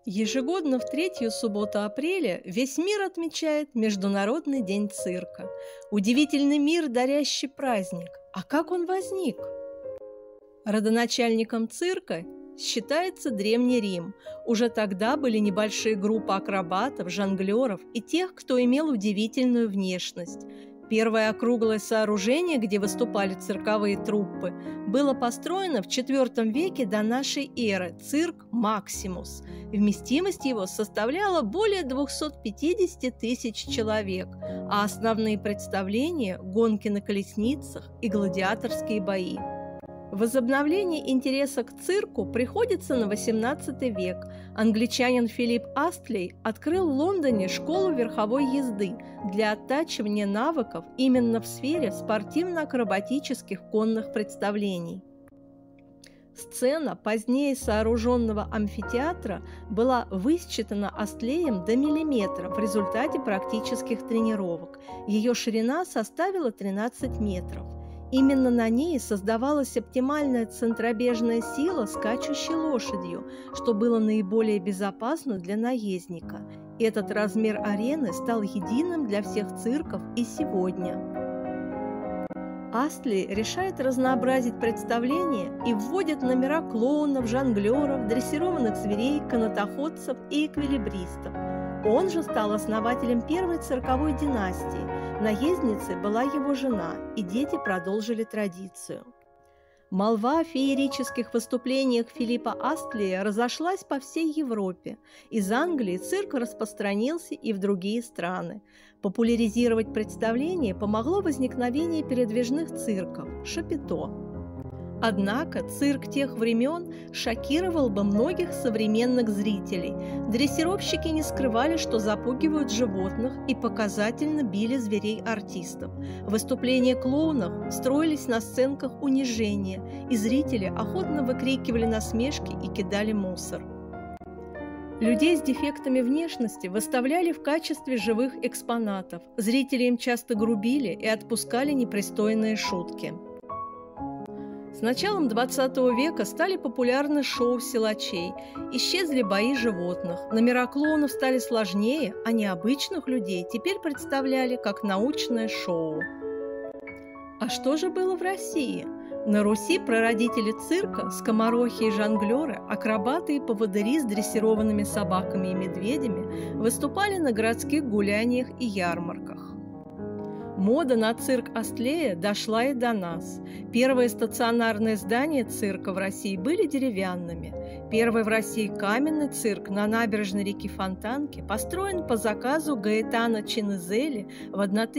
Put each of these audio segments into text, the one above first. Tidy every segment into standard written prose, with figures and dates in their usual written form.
Ежегодно в третью субботу апреля весь мир отмечает Международный день цирка. Удивительный мир, дарящий праздник. А как он возник? Родоначальником цирка считается Древний Рим. Уже тогда были небольшие группы акробатов, жонглеров и тех, кто имел удивительную внешность. Первое округлое сооружение, где выступали цирковые труппы, было построено в IV веке до нашей эры – цирк Максимус. Вместимость его составляла более 250 тысяч человек, а основные представления – гонки на колесницах и гладиаторские бои. Возобновление интереса к цирку приходится на XVIII век. Англичанин Филипп Астлей открыл в Лондоне школу верховой езды для оттачивания навыков именно в сфере спортивно-акробатических конных представлений. Сцена позднее сооруженного амфитеатра была высчитана Астлеем до миллиметра в результате практических тренировок. Ее ширина составила 13 метров. Именно на ней создавалась оптимальная центробежная сила скачущей лошадью, что было наиболее безопасно для наездника. Этот размер арены стал единым для всех цирков и сегодня. Астлей решает разнообразить представление и вводит номера клоунов, жонглеров, дрессированных зверей, канатоходцев и эквилибристов. Он же стал основателем первой цирковой династии. Наездницей была его жена, и дети продолжили традицию. Молва о феерических выступлениях Филиппа Астлея разошлась по всей Европе. Из Англии цирк распространился и в другие страны. Популяризировать представление помогло возникновение передвижных цирков – шапито. Однако цирк тех времен шокировал бы многих современных зрителей. Дрессировщики не скрывали, что запугивают животных, и показательно били зверей-артистов. Выступления клоунов строились на сценках унижения, и зрители охотно выкрикивали насмешки и кидали мусор. Людей с дефектами внешности выставляли в качестве живых экспонатов. Зрители им часто грубили и отпускали непристойные шутки. С началом XX века стали популярны шоу силачей, исчезли бои животных, номера клоунов стали сложнее, а необычных людей теперь представляли как научное шоу. А что же было в России? На Руси прародители цирка, скоморохи и жонглеры, акробаты и поводыри с дрессированными собаками и медведями выступали на городских гуляниях и ярмарках. Мода на цирк Астлея дошла и до нас. Первые стационарные здания цирка в России были деревянными. Первый в России каменный цирк на набережной реки Фонтанки построен по заказу Гаэтано Чинизелли в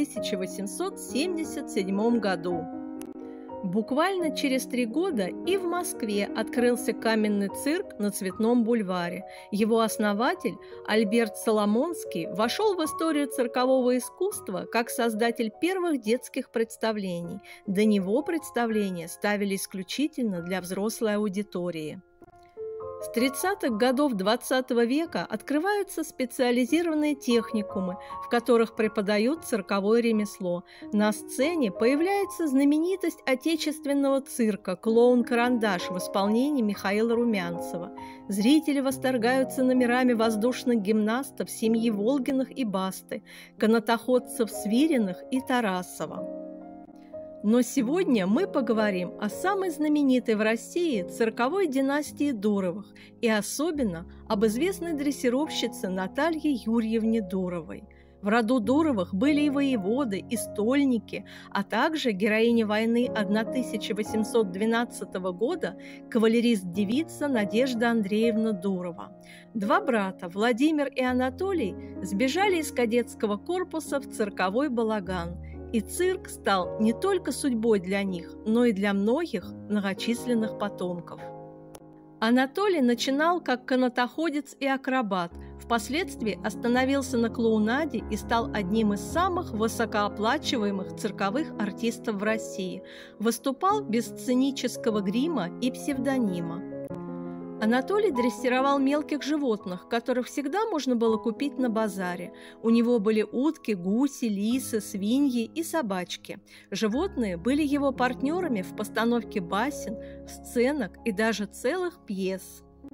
1877 году. Буквально через 3 года и в Москве открылся каменный цирк на Цветном бульваре. Его основатель, Альберт Соломонский, вошел в историю циркового искусства как создатель первых детских представлений. До него представления ставили исключительно для взрослой аудитории. С 30-х годов XX века открываются специализированные техникумы, в которых преподают цирковое ремесло. На сцене появляется знаменитость отечественного цирка «Клоун-карандаш» в исполнении Михаила Румянцева. Зрители восторгаются номерами воздушных гимнастов семьи Волгиных и Басты, канатоходцев Свириных и Тарасова. Но сегодня мы поговорим о самой знаменитой в России цирковой династии Дуровых и особенно об известной дрессировщице Наталье Юрьевне Дуровой. В роду Дуровых были и воеводы, и стольники, а также героиня войны 1812 года кавалерист-девица Надежда Андреевна Дурова. 2 брата, Владимир и Анатолий, сбежали из кадетского корпуса в цирковой балаган. И цирк стал не только судьбой для них, но и для многих многочисленных потомков. Анатолий начинал как канатоходец и акробат, впоследствии остановился на клоунаде и стал одним из самых высокооплачиваемых цирковых артистов в России. Выступал без сценического грима и псевдонима. Анатолий дрессировал мелких животных, которых всегда можно было купить на базаре. У него были утки, гуси, лисы, свиньи и собачки. Животные были его партнерами в постановке басен, сценок и даже целых пьес.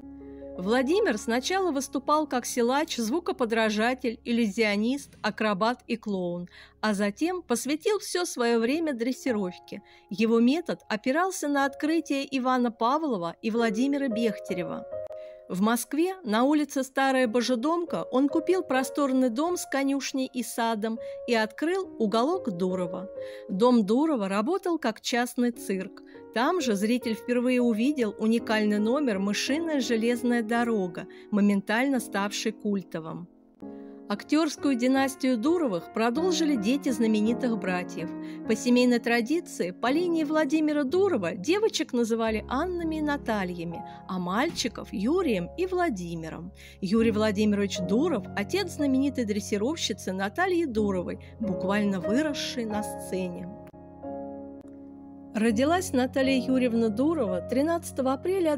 Владимир сначала выступал как силач, звукоподражатель, иллюзионист, акробат и клоун, а затем посвятил все свое время дрессировке. Его метод опирался на открытия Ивана Павлова и Владимира Бехтерева. В Москве на улице Старая Божедомка он купил просторный дом с конюшней и садом и открыл уголок Дурова. Дом Дурова работал как частный цирк. Там же зритель впервые увидел уникальный номер «Мышиная железная дорога», моментально ставший культовым. Актерскую династию Дуровых продолжили дети знаменитых братьев. По семейной традиции, по линии Владимира Дурова девочек называли Аннами и Натальями, а мальчиков – Юрием и Владимиром. Юрий Владимирович Дуров – отец знаменитой дрессировщицы Натальи Дуровой, буквально выросшей на сцене. Родилась Наталья Юрьевна Дурова 13 апреля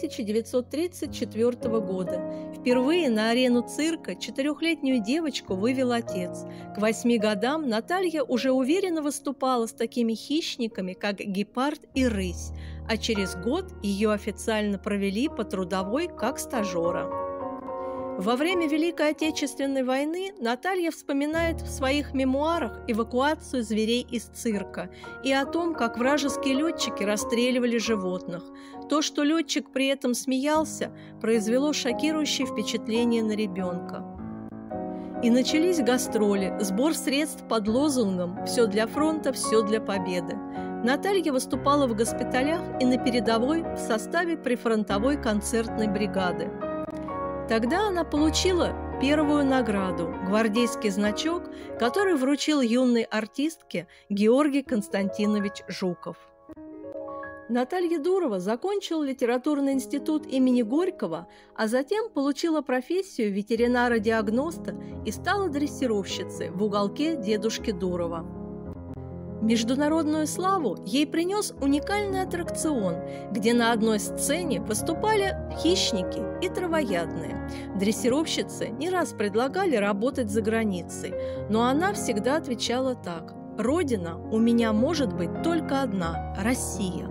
1934 года. Впервые на арену цирка 4-летнюю девочку вывел отец. К 8 годам Наталья уже уверенно выступала с такими хищниками, как гепард и рысь, а через год ее официально провели по трудовой как стажера. Во время Великой Отечественной войны Наталья вспоминает в своих мемуарах эвакуацию зверей из цирка и о том, как вражеские летчики расстреливали животных. То, что летчик при этом смеялся, произвело шокирующее впечатление на ребенка. И начались гастроли, сбор средств под лозунгом «Все для фронта, все для победы». Наталья выступала в госпиталях и на передовой в составе прифронтовой концертной бригады. Тогда она получила первую награду – гвардейский значок, который вручил юной артистке Георгий Константинович Жуков. Наталья Дурова закончила литературный институт имени Горького, а затем получила профессию ветеринара-диагноста и стала дрессировщицей в уголке дедушки Дурова. Международную славу ей принес уникальный аттракцион, где на одной сцене выступали хищники и травоядные. Дрессировщицы не раз предлагали работать за границей, но она всегда отвечала так: «Родина у меня может быть только одна – Россия».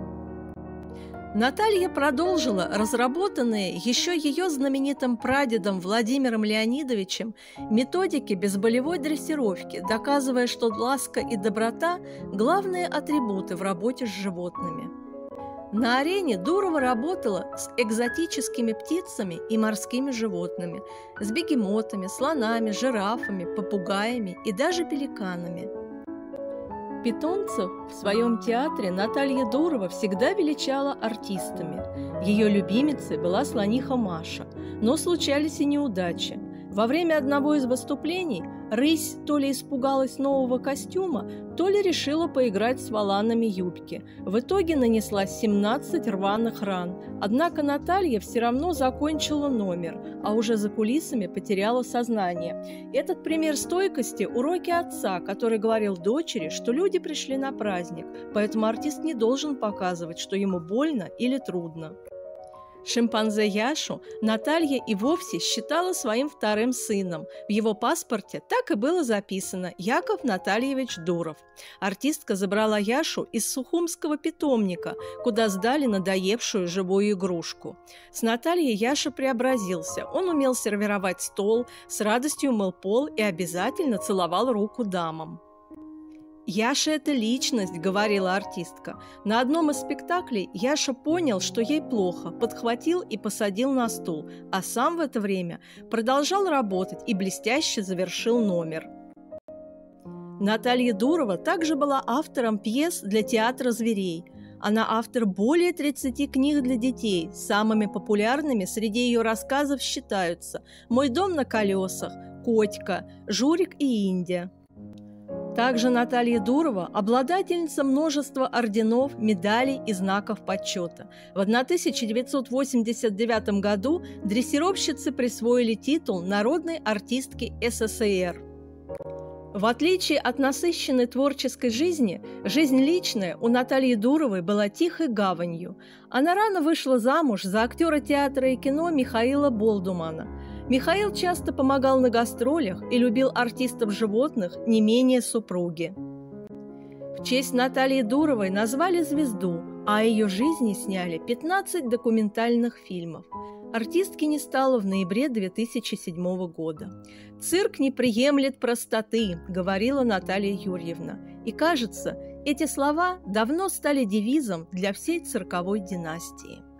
Наталья продолжила разработанные еще ее знаменитым прадедом Владимиром Леонидовичем методики безболевой дрессировки, доказывая, что ласка и доброта – главные атрибуты в работе с животными. На арене Дурова работала с экзотическими птицами и морскими животными, с бегемотами, слонами, жирафами, попугаями и даже пеликанами. Питомцев в своем театре Наталья Дурова всегда величала артистами. Ее любимицей была слониха Маша, но случались и неудачи. Во время одного из выступлений рысь то ли испугалась нового костюма, то ли решила поиграть с воланами юбки. В итоге нанесла 17 рваных ран. Однако Наталья все равно закончила номер, а уже за кулисами потеряла сознание. Этот пример стойкости – уроки отца, который говорил дочери, что люди пришли на праздник, поэтому артист не должен показывать, что ему больно или трудно. Шимпанзе Яшу Наталья и вовсе считала своим вторым сыном. В его паспорте так и было записано «Яков Натальевич Дуров». Артистка забрала Яшу из Сухумского питомника, куда сдали надоевшую живую игрушку. С Натальей Яша преобразился. Он умел сервировать стол, с радостью мыл пол и обязательно целовал руку дамам. «Яша – это личность», – говорила артистка. На одном из спектаклей Яша понял, что ей плохо, подхватил и посадил на стул, а сам в это время продолжал работать и блестяще завершил номер. Наталья Дурова также была автором пьес для театра зверей. Она автор более 30 книг для детей. Самыми популярными среди ее рассказов считаются «Мой дом на колесах», «Котька», «Журик и Индия». Также Наталья Дурова – обладательница множества орденов, медалей и знаков почета. В 1989 году дрессировщицы присвоили титул народной артистки СССР. В отличие от насыщенной творческой жизни, жизнь личная у Натальи Дуровой была тихой гаванью. Она рано вышла замуж за актера театра и кино Михаила Болдумана. Михаил часто помогал на гастролях и любил артистов-животных не менее супруги. В честь Натальи Дуровой назвали звезду а о ее жизни сняли 15 документальных фильмов. Артистки не стало в ноябре 2007 года. «Цирк не приемлет простоты», – говорила Наталья Юрьевна. И кажется, эти слова давно стали девизом для всей цирковой династии.